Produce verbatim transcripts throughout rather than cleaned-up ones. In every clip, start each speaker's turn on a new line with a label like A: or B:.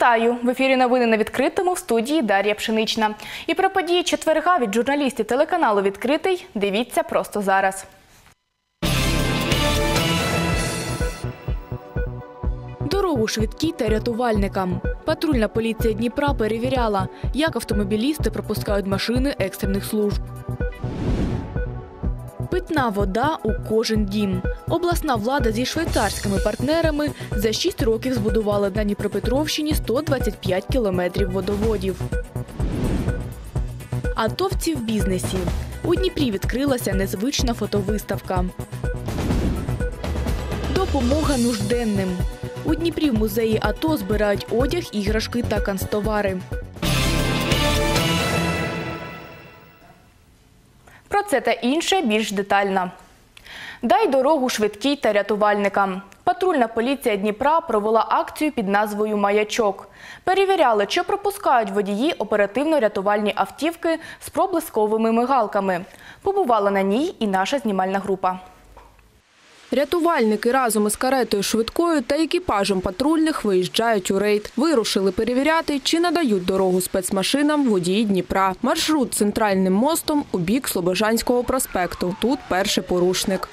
A: Вітаю! В ефірі новини на Відкритому, в студії Дар'я Пшенична. І про події четверга від журналістів телеканалу «Відкритий» дивіться просто зараз. Дорогу швидкій та рятувальникам. Патрульна поліція Дніпра перевіряла, як автомобілісти пропускають машини екстрених служб. Питна вода у кожен дім. Обласна влада зі швейцарськими партнерами за шість років збудувала на Дніпропетровщині сто двадцять п'ять кілометрів водоводів. Атовці в бізнесі. У Дніпрі відкрилася незвична фотовиставка. Допомога нужденним. У Дніпрі в музеї АТО збирають одяг, іграшки та канцтовари. Про це та інше більш детально. Дай дорогу швидкій та рятувальникам. Патрульна поліція Дніпра провела акцію під назвою «Маячок». Перевіряли, чи пропускають водії оперативно-рятувальні автівки з проблисковими мигалками. Побувала на ній і наша знімальна група.
B: Рятувальники разом із каретою швидкою та екіпажем патрульних виїжджають у рейд. Вирушили перевіряти, чи надають дорогу спецмашинам водії Дніпра. Маршрут центральним мостом у бік Слобожанського проспекту. Тут перший порушник.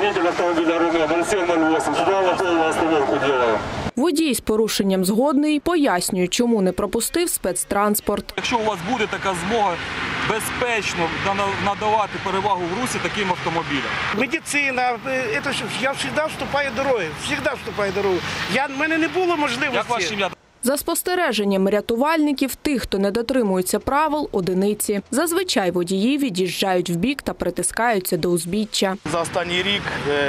B: Водій з порушенням згодний, пояснює, чому не пропустив спецтранспорт.
C: Якщо у вас буде така змога безпечно надавати перевагу в русі таким автомобілям.
D: Медицина, це, я завжди вступаю дорогою, завжди вступаю дорогою. Я, в мене не було можливості.
C: Як ваше ім'я?
B: За спостереженням рятувальників, тих, хто не дотримується правил, одиниці. Зазвичай водії від'їжджають вбік та притискаються до узбіччя.
E: За останній рік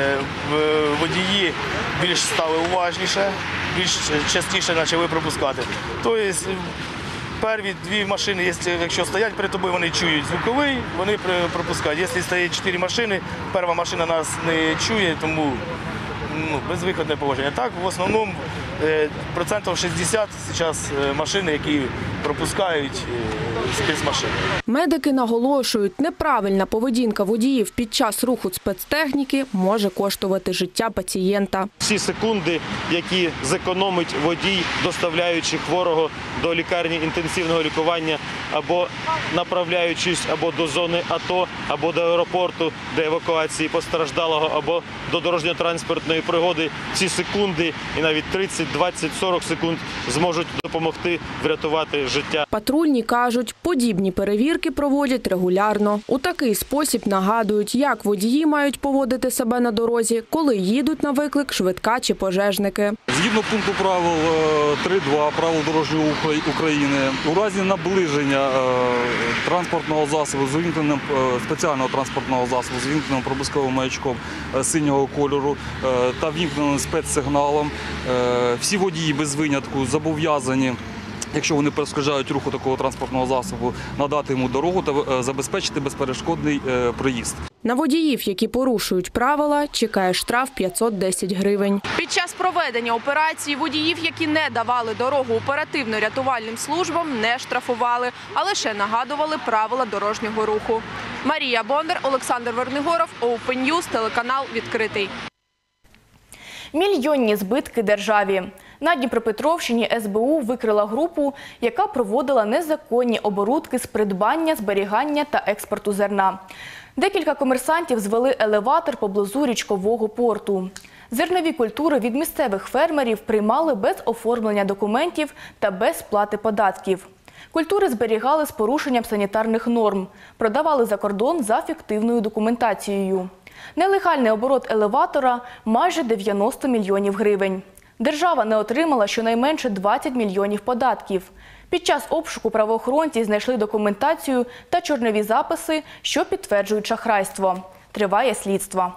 E: водії більш стали уважніше, більш частіше почали пропускати. Тобто, перві дві машини, якщо стоять перед тобою, вони чують звуковий, вони пропускають. Якщо стоять чотири машини, перша машина нас не чує, тому ну, безвиходне положення. Так, в основному процентів шістдесят зараз машини, які пропускають спецмашини.
B: Медики наголошують, неправильна поведінка водіїв під час руху спецтехніки може коштувати життя пацієнта.
F: Всі секунди, які зекономить водій, доставляючи хворого до лікарні інтенсивного лікування, або направляючись або до зони АТО, або до аеропорту, до евакуації постраждалого, або до дорожньо-транспортної пригоди, ці секунди і навіть тридцять, двадцять, сорок секунд зможуть допомогти врятувати життя.
B: Патрульні кажуть, подібні перевірки проводять регулярно. У такий спосіб нагадують, як водії мають поводити себе на дорозі, коли їдуть на виклик швидка чи пожежники.
C: Згідно пункту правил три два правил дорожнього руху України, у разі наближення транспортного засобу з увімкненим спеціального транспортного засобу з увімкненим проблисковим маячком синього кольору та вімкненим спецсигналом, всі водії без винятку зобов'язані, якщо вони перешкоджають руху такого транспортного засобу, надати йому дорогу та забезпечити безперешкодний проїзд.
B: На водіїв, які порушують правила, чекає штраф п'ятсот десять гривень.
G: Під час проведення операції водіїв, які не давали дорогу оперативно-рятувальним службам, не штрафували, а лише нагадували правила дорожнього руху. Марія Бондар, Олександр Вернигоров, Open News, телеканал «Відкритий».
A: Мільйонні збитки державі. На Дніпропетровщині ес бе у викрила групу, яка проводила незаконні оборудки з придбання, зберігання та експорту зерна. Декілька комерсантів звели елеватор поблизу річкового порту. Зернові культури від місцевих фермерів приймали без оформлення документів та без сплати податків. Культури зберігали з порушенням санітарних норм, продавали за кордон за фіктивною документацією. Нелегальний оборот елеватора – майже дев'яносто мільйонів гривень. Держава не отримала щонайменше двадцять мільйонів податків. Під час обшуку правоохоронці знайшли документацію та чорнові записи, що підтверджують шахрайство. Триває слідство.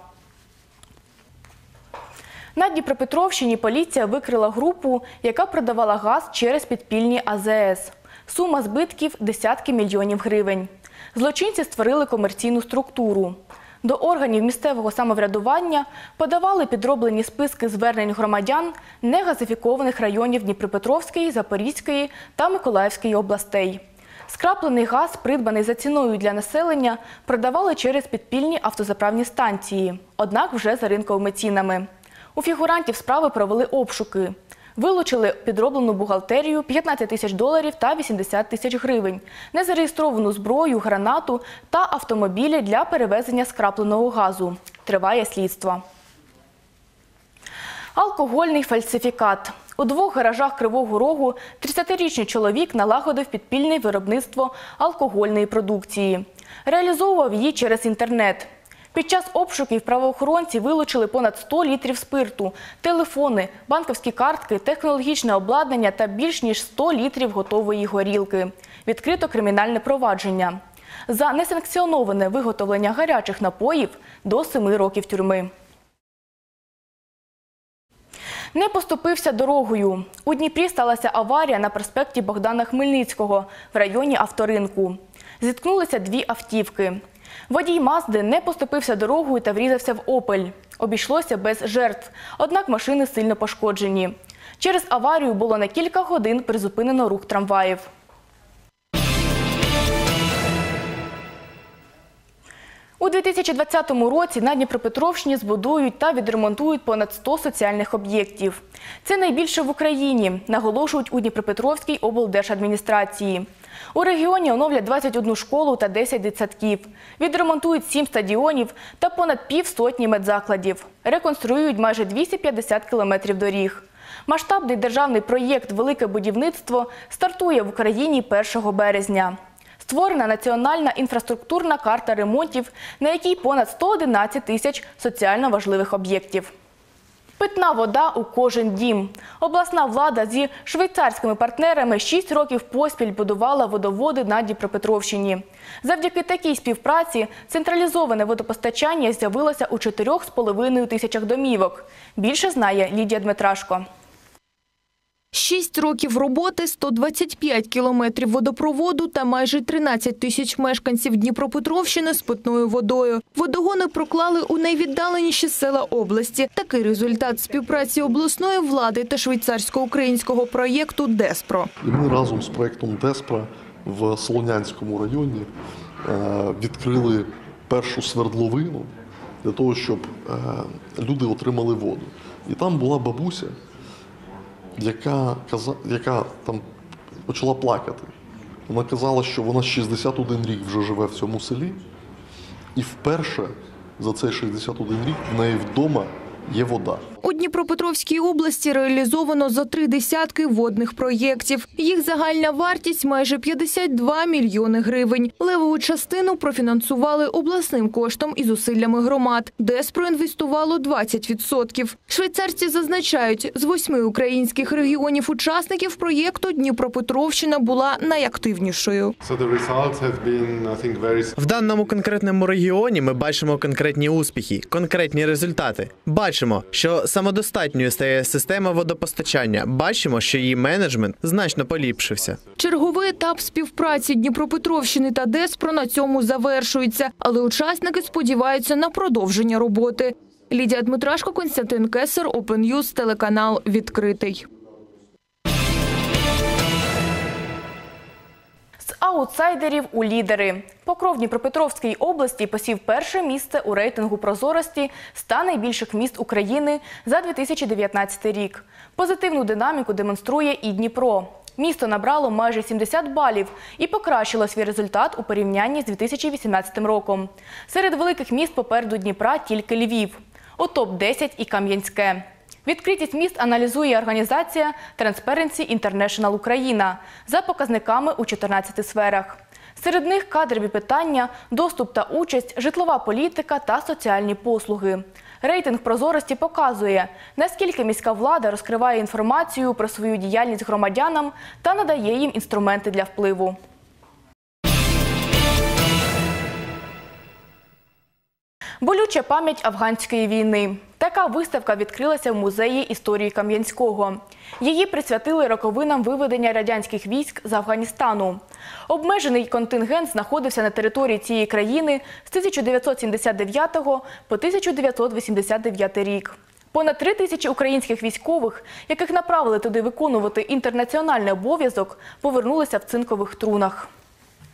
A: На Дніпропетровщині поліція викрила групу, яка продавала газ через підпільні а зе ес. Сума збитків – десятки мільйонів гривень. Злочинці створили комерційну структуру. До органів місцевого самоврядування подавали підроблені списки звернень громадян негазифікованих районів Дніпропетровської, Запорізької та Миколаївської областей. Скраплений газ, придбаний за ціною для населення, продавали через підпільні автозаправні станції, однак вже за ринковими цінами. У фігурантів справи провели обшуки. Вилучили підроблену бухгалтерію, п'ятнадцять тисяч доларів та вісімдесят тисяч гривень, незареєстровану зброю, гранату та автомобілі для перевезення скрапленого газу. Триває слідство. Алкогольний фальсифікат. У двох гаражах Кривого Рогу тридцятирічний чоловік налагодив підпільне виробництво алкогольної продукції. Реалізовував її через інтернет. Під час обшуків правоохоронці вилучили понад сто літрів спирту, телефони, банківські картки, технологічне обладнання та більш ніж сто літрів готової горілки. Відкрито кримінальне провадження. За несанкціоноване виготовлення гарячих напоїв до семи років тюрми. Не поступився дорогою. У Дніпрі сталася аварія на проспекті Богдана Хмельницького в районі авторинку. Зіткнулися дві автівки. Водій Мазди не поступився дорогою та врізався в «Опель». Обійшлося без жертв, однак машини сильно пошкоджені. Через аварію було на кілька годин призупинено рух трамваїв. У дві тисячі двадцятому році на Дніпропетровщині збудують та відремонтують понад сто соціальних об'єктів. Це найбільше в Україні, наголошують у Дніпропетровській облдержадміністрації. У регіоні оновлять двадцять одну школу та десять дитсадків, відремонтують сім стадіонів та понад півсотні медзакладів. Реконструюють майже двісті п'ятдесят кілометрів доріг. Масштабний державний проєкт «Велике будівництво» стартує в Україні першого березня. Створена національна інфраструктурна карта ремонтів, на якій понад сто одинадцять тисяч соціально важливих об'єктів. Питна вода у кожен дім. Обласна влада зі швейцарськими партнерами шість років поспіль будувала водоводи на Дніпропетровщині. Завдяки такій співпраці централізоване водопостачання з'явилося у чотирьох з половиною тисячах домівок. Більше знає Лідія Дмитрашко.
H: Шість років роботи, сто двадцять п'ять кілометрів водопроводу та майже тринадцять тисяч мешканців Дніпропетровщини з питною водою. Водогони проклали у найвіддаленіші села області. Такий результат співпраці обласної влади та швейцарсько-українського проєкту «Деспро».
I: І ми разом з проєктом «Деспро» в Солонянському районі відкрили першу свердловину для того, щоб люди отримали воду. І там була бабуся, яка, яка там почала плакати. Вона казала, що вона шістдесят один рік вже живе в цьому селі, і вперше за цей шістдесят один рік в неї вдома є вода.
H: У Дніпропетровській області реалізовано за три десятки водних проєктів. Їх загальна вартість – майже п'ятдесят два мільйони гривень. Левову частину профінансували обласним коштом і зусиллями громад. Дес проінвестувало двадцять відсотків. Швейцарці зазначають, з восьми українських регіонів-учасників проєкту Дніпропетровщина була найактивнішою.
J: В даному конкретному регіоні ми бачимо конкретні успіхи, конкретні результати. Бачимо, що самодостатньою стає система водопостачання. Бачимо, що її менеджмент значно поліпшився.
H: Черговий етап співпраці Дніпропетровщини та Деспро на цьому завершується, але учасники сподіваються на продовження роботи. Лідія Дмитрашко, Константин Кесар, Open News, телеканал «Відкритий».
A: З аутсайдерів у лідери. Покров Дніпропетровської області посів перше місце у рейтингу прозорості ста найбільших міст України за дві тисячі дев'ятнадцятий рік. Позитивну динаміку демонструє і Дніпро. Місто набрало майже сімдесят балів і покращило свій результат у порівнянні з дві тисячі вісімнадцятим роком. Серед великих міст попереду Дніпра тільки Львів. У топ десять і Кам'янське. Відкритість міст аналізує організація Transparency International Україна за показниками у чотирнадцяти сферах. Серед них кадрові питання, доступ та участь, житлова політика та соціальні послуги. Рейтинг прозорості показує, наскільки міська влада розкриває інформацію про свою діяльність громадянам та надає їм інструменти для впливу. Болюча пам'ять афганської війни. Така виставка відкрилася в Музеї історії Кам'янського. Її присвятили роковинам виведення радянських військ з Афганістану. Обмежений контингент знаходився на території цієї країни з тисяча дев'ятсот сімдесят дев'ятого по тисяча дев'ятсот вісімдесят дев'ятий рік. Понад три тисячі українських військових, яких направили туди виконувати інтернаціональний обов'язок, повернулися в цинкових трунах.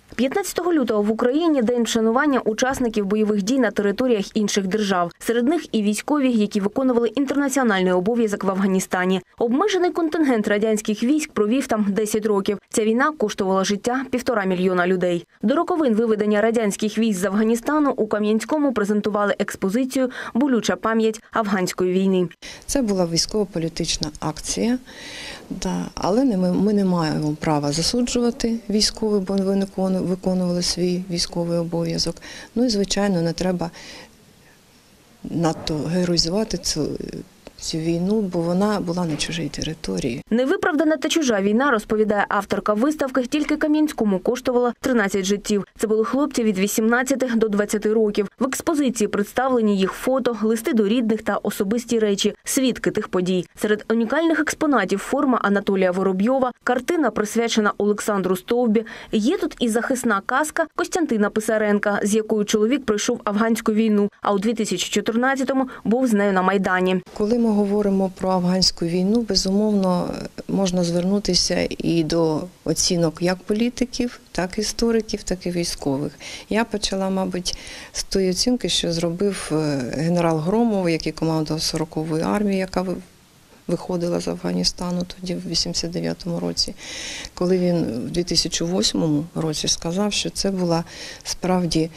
K: п'ятнадцятого лютого в Україні – день вшанування учасників бойових дій на територіях інших держав. Серед них і військові, які виконували інтернаціональний обов'язок в Афганістані. Обмежений контингент радянських військ провів там десять років. Ця війна коштувала життя півтора мільйона людей. До роковин виведення радянських військ з Афганістану у Кам'янському презентували експозицію «Болюча пам'ять афганської війни».
L: Це була військово-політична акція, да, але не, ми, ми не маємо права засуджувати військових, бо вони виконували свій військовий обов'язок. Ну і, звичайно, не треба надто героїзувати цю, цю війну, бо вона була на чужій території.
K: Невиправдана та чужа війна, розповідає авторка виставки, тільки Кам'янському коштувала тринадцять життів. Це були хлопці від вісімнадцяти до двадцяти років. В експозиції представлені їх фото, листи до рідних та особисті речі, свідки тих подій. Серед унікальних експонатів форма Анатолія Воробйова, картина, присвячена Олександру Стовбі. Є тут і захисна каска Костянтина Писаренка, з якою чоловік пройшов афганську війну, а у дві тисячі чотирнадцятому був з нею на Майдані.
L: Коли ми говоримо про афганську війну, безумовно, можна звернутися і до оцінок як політиків, так і істориків, так і військових. Я почала, мабуть, з тої оцінки, що зробив генерал Громов, який командував сороковою армією, яка виходила з Афганістану тоді в вісімдесят дев'ятому році, коли він в дві тисячі восьмому році сказав, що це була справді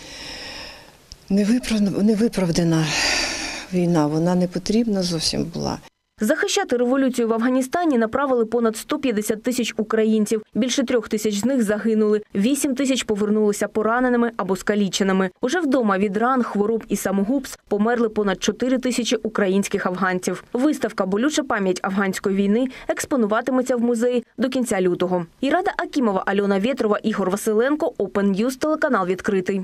L: невиправдана війна, вона не потрібна зовсім була.
K: Захищати революцію в Афганістані направили понад сто п'ятдесят тисяч українців. Більше трьох тисяч з них загинули. Вісім тисяч повернулися пораненими або скаліченими. Уже вдома від ран, хвороб і самогубств померли понад чотири тисячі українських афганців. Виставка «Болюча пам'ять афганської війни» експонуватиметься в музеї до кінця лютого. Ірада Акімова, Альона Вєтрова, Ігор Василенко, Open News, телеканал «Відкритий».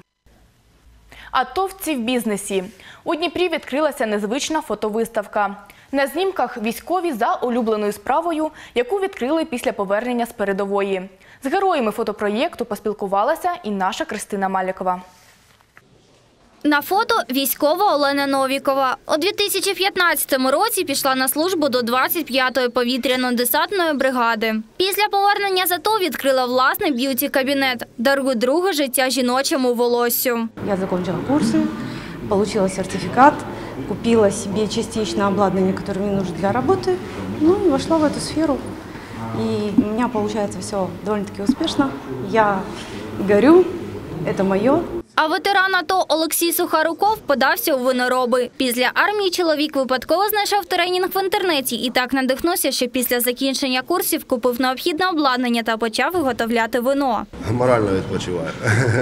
A: Атовці в бізнесі. У Дніпрі відкрилася незвична фотовиставка. На знімках військові за улюбленою справою, яку відкрили після повернення з передової. З героями фотопроєкту поспілкувалася і наша Кристина Малікова.
M: На фото військова Олена Новікова. У дві тисячі п'ятнадцятому році пішла на службу до двадцять п'ятої повітряно-десантної бригади. Після повернення з АТО відкрила власний б'юті-кабінет. Дарує друге життя жіночому волоссю.
N: Я закінчила курси, отримала сертифікат, купила собі частично обладнання, яке мені потрібно для роботи, ну і вийшла в цю сферу. І у мене виходить все доволі-таки успішно. Я горю, це моє.
M: А ветеран АТО Олексій Сухаруков подався у винороби. Після армії чоловік випадково знайшов тренінг в інтернеті і так надихнувся, що після закінчення курсів купив необхідне обладнання та почав виготовляти вино.
O: Морально відпочиваю.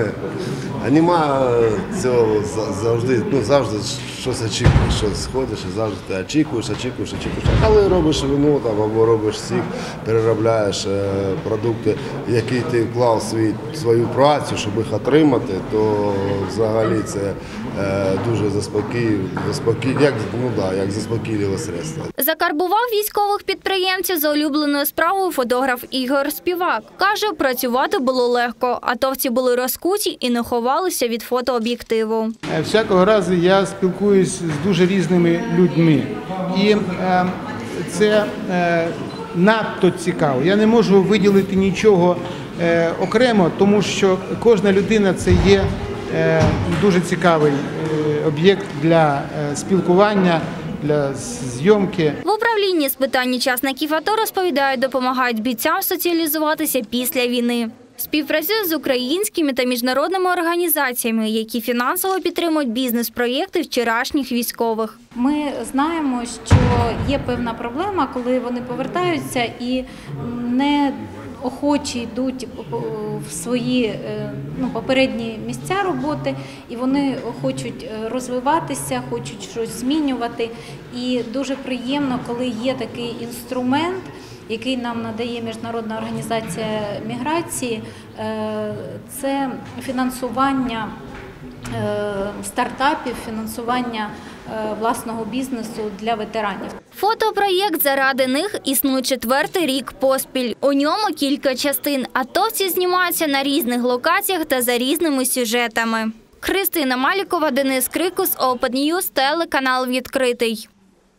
O: Нема цього завжди, ну завжди щось очікуєш, щось сходиш і завжди ти очікуєш, очікуєш, очікуєш. Але робиш вино там, або робиш сік, переробляєш продукти, які ти вклав свій, свою працю, щоб їх отримати, то взагалі це е, дуже заспокійливе, як, ну, да, як заспокійливе средство.
M: Закарбував військових підприємців за улюбленою справою фотограф Ігор Співак. Каже, працювати було легко. Атовці були розкуті і не ховалися від фотооб'єктиву.
P: Всякого разу я спілкуюсь з дуже різними людьми. І е, це е, надто цікаво. Я не можу виділити нічого е, окремо, тому що кожна людина – це є е, дуже цікавий е, об'єкт для е, спілкування, для зйомки.
M: В управлінні з питань учасників АТО розповідають, допомагають бійцям соціалізуватися після війни. Співпрацює з українськими та міжнародними організаціями, які фінансово підтримують бізнес-проєкти вчорашніх військових.
Q: Ми знаємо, що є певна проблема, коли вони повертаються і не охочі йдуть в свої ну, попередні місця роботи, і вони хочуть розвиватися, хочуть щось змінювати. І дуже приємно, коли є такий інструмент, який нам надає Міжнародна організація міграції, це фінансування стартапів, фінансування власного бізнесу для ветеранів.
M: Фотопроєкт «Заради них» існує четвертий рік поспіль. У ньому кілька частин. Атовці знімаються на різних локаціях та за різними сюжетами. Кристина Малікова, Денис Крикус, Open News, телеканал «Відкритий».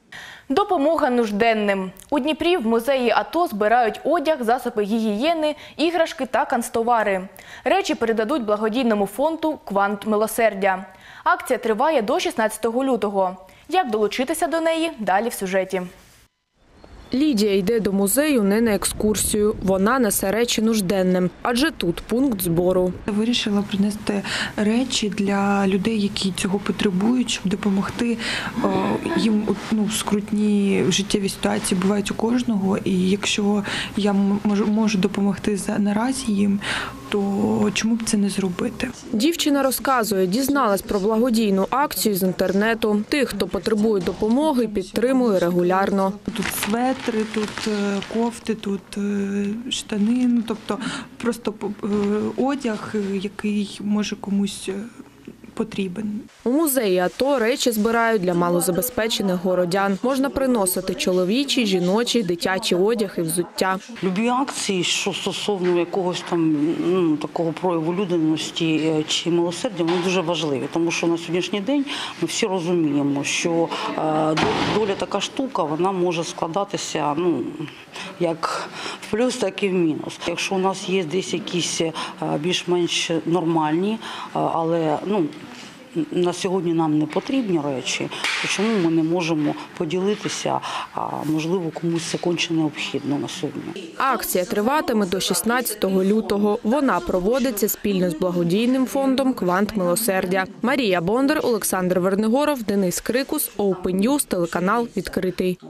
A: Допомога нужденним. У Дніпрі в музеї АТО збирають одяг, засоби гігієни, іграшки та канцтовари. Речі передадуть благодійному фонду «Квант милосердя». Акція триває до шістнадцятого лютого. Як долучитися до неї – далі в сюжеті.
B: Лідія йде до музею не на екскурсію. Вона несе речі нужденним, адже тут пункт збору.
R: Вирішила принести речі для людей, які цього потребують, щоб допомогти їм. Ну, скрутні життєві ситуації бувають у кожного, і якщо я можу, можу допомогти наразі їм, то чому б це не зробити?
B: Дівчина розказує, дізналась про благодійну акцію з інтернету. Тих, хто потребує допомоги, підтримує регулярно.
R: Тут светри, тут кофти, тут штани, ну, тобто просто одяг, який може комусь потрібен.
B: У музеї АТО речі збирають для малозабезпечених городян. Можна приносити чоловічий, жіночий, дитячий одяг і взуття.
S: Любі акції, що стосовно якогось там ну, такого прояву людяності чи милосердя, вони дуже важливі, тому що на сьогоднішній день ми всі розуміємо, що е, доля така штука, вона може складатися ну, як в плюс, так і в мінус. Якщо у нас є десь якісь е, більш-менш нормальні, е, але ну, на сьогодні нам не потрібні речі, то чому ми не можемо поділитися, а можливо комусь це конче необхідно на сьогодні.
B: Акція триватиме до шістнадцятого лютого. Вона проводиться спільно з благодійним фондом «Квант милосердя». Марія Бондар, Олександр Вернигоров, Денис Крикус, Open News, телеканал «Відкритий».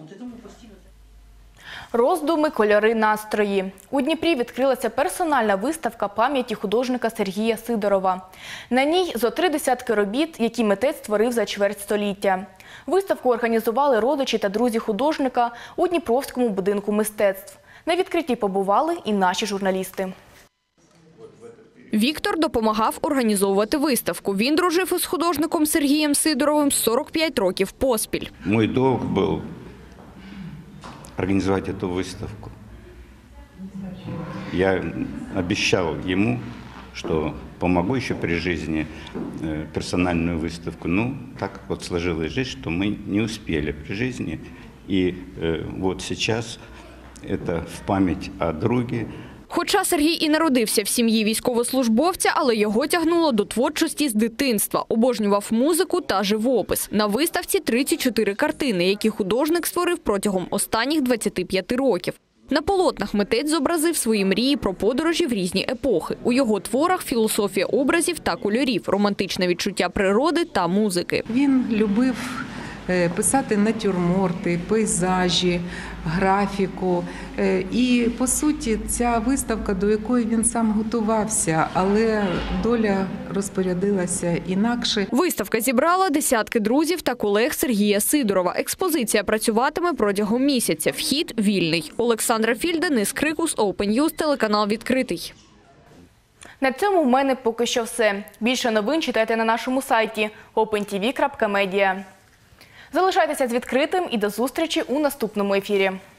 A: Роздуми, кольори, настрої. У Дніпрі відкрилася персональна виставка пам'яті художника Сергія Сидорова. На ній зо три десятки робіт, які митець створив за чверть століття. Виставку організували родичі та друзі художника у Дніпровському будинку мистецтв. На відкритті побували і наші журналісти.
T: Віктор допомагав організовувати виставку. Він дружив із художником Сергієм Сидоровим сорок п'ять років поспіль.
U: Мой долг був организовать эту выставку. Я обещал ему, что помогу еще при жизни персональную выставку. Ну, так вот сложилась жизнь, что мы не успели при жизни. И вот сейчас это в память о друге.
T: Хоча Сергій і народився в сім'ї військовослужбовця, але його тягнуло до творчості з дитинства. Обожнював музику та живопис. На виставці тридцять чотири картини, які художник створив протягом останніх двадцяти п'яти років. На полотнах митець зобразив свої мрії про подорожі в різні епохи. У його творах філософія образів та кольорів, романтичне відчуття природи та музики.
V: Він любив писати натюрморти, пейзажі, графіку. І, по суті, ця виставка, до якої він сам готувався, але доля розпорядилася інакше.
T: Виставка зібрала десятки друзів та колег Сергія Сидорова. Експозиція працюватиме протягом місяця. Вхід вільний. Олександра Філь, Денис Крикус, Open News, телеканал «Відкритий».
A: На цьому в мене поки що все. Більше новин читайте на нашому сайті опен ті ві крапка медіа. Залишайтеся з відкритим і до зустрічі у наступному ефірі.